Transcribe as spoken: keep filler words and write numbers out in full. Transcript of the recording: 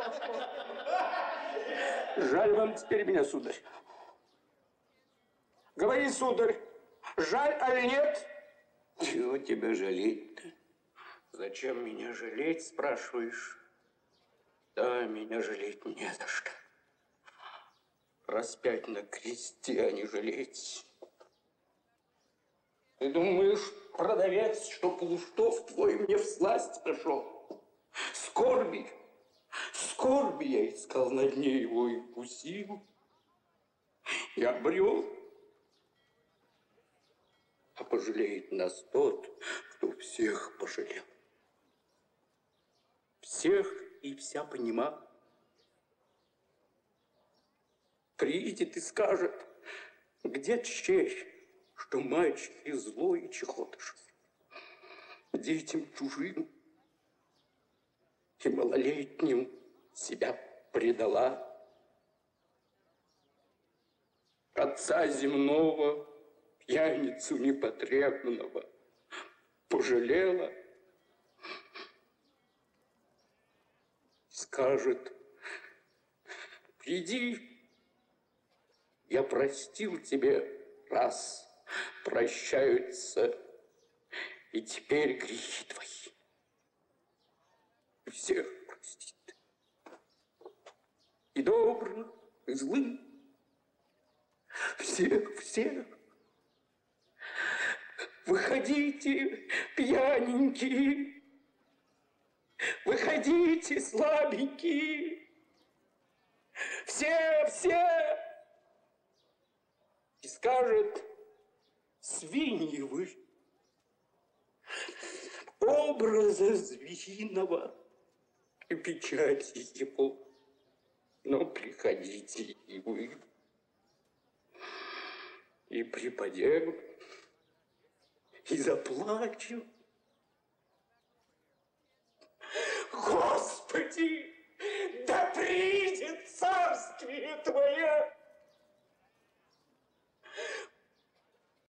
Жаль вам теперь меня, сударь. Говори, сударь, жаль, аль нет? Чего тебя жалеть-то? Зачем меня жалеть, спрашиваешь? Да, меня жалеть не за что. Распять на кресте, а не жалеть. Ты думаешь, продавец, что Полуштов твой мне всласть пришел? Скорби, скорби я искал на дне его и вкусил. Я обрел. А пожалеет нас тот, кто всех пожалел. Всех и вся понима. Приедет и скажет, где честь, что мальчики злой и чехотыш детям чужим и малолетним себя предала. Отца земного, пьяницу непотребного, пожалела. Скажет, приди, я простил тебе раз, прощаются и теперь грехи твои. И всех простит. И добрых, и злых. Всех, всех. Выходите, пьяненькие. Выходите, слабенькие. Все, все. И скажет, свиньи вы. Образа звериного и печати его. Но приходите и вы. И припадем, и заплачем. Господи!